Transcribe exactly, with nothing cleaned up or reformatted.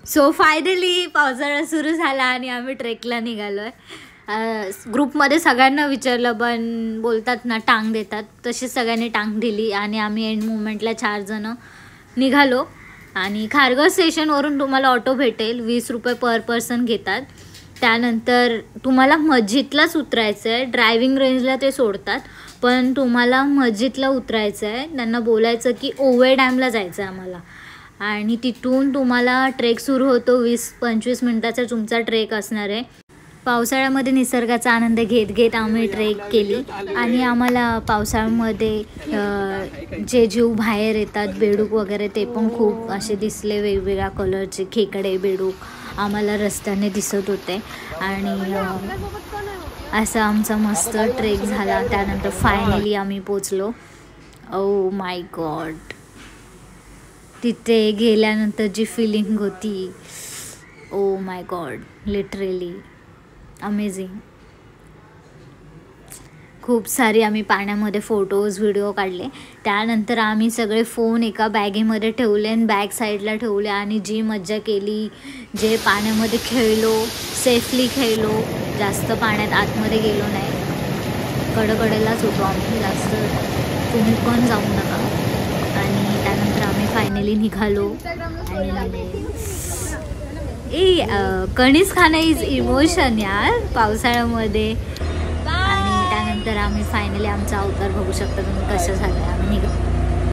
So finally पावसाळा सुरू झाला आणि आम्ही ट्रेकला निघालो आहे. ग्रुपमध्ये सगळ्यांना विचारलं पण बोलतात ना टांग देतात, तशी सगळ्यांनी टांग दिली आणि आम्ही एंड मुवमेंटला चार जण निघालो. आणि खारघर स्टेशनवरून तुम्हाला ऑटो भेटेल, वीस रुपये पर पर्सन घेतात. त्यानंतर तुम्हाला मस्जिदलाच उतरायचं आहे. ड्रायव्हिंग रेंजला ते सोडतात पण तुम्हाला मस्जिदला उतरायचं आहे. त्यांना बोलायचं की ओवे डॅमला जायचं आहे आम्हाला आणि तिथून तुम्हाला ट्रेक सुरू होतो. वीस पंचवीस मिनटाचा तुमचा ट्रेक असणार आहे. पावसाळ्यामध्ये निसर्गाचा आनंद घेत घेत आम्ही ट्रेक केली आणि आम्हाला पावसाळ्यामध्ये जे जीव बाहेर येतात बेडूक वगैरे ते पण खूप असे दिसले. वेगवेगळ्या कलरचे खेकडे बेडूक आम्हाला रस्त्याने दिसत होते आणि असा आमचा मस्त ट्रेक झाला. त्यानंतर फायनली आम्ही पोचलो. ओ माय गॉड, तिथे गेल्यानंतर जी फिलिंग होती, oh my God, literally amazing. खूप सारी आम्ही पाण्यामध्ये फोटोज व्हिडिओ काढले. त्यानंतर आम्ही सगळे फोन एका बॅगेमध्ये ठेवले आणि बॅग साईडला ठेवले आणि जी मज्जा केली, जे पाण्यामध्ये खेळलो, सेफली खेळलो, जास्त पाण्यात आतमध्ये गेलो नाही. कडकडेलाच होतो आम्ही, जास्त तुम्ही पण जाऊ नका. आणि त्यानंतर आम्ही फायनली निघालो आणि ए कणीस खाणं इज इमोशन यार पावसाळ्यामध्ये. आणि त्यानंतर आम्ही फायनली आमचा अवतार बघू शकता तुम्ही कसं झालं. आम्ही निघ